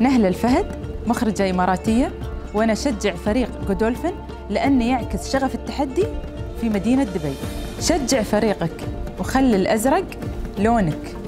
نهلة الفهد، مخرجة إماراتية، وأنا أشجع فريق جودولفين لأنه يعكس شغف التحدي في مدينة دبي. شجع فريقك وخلي الأزرق لونك.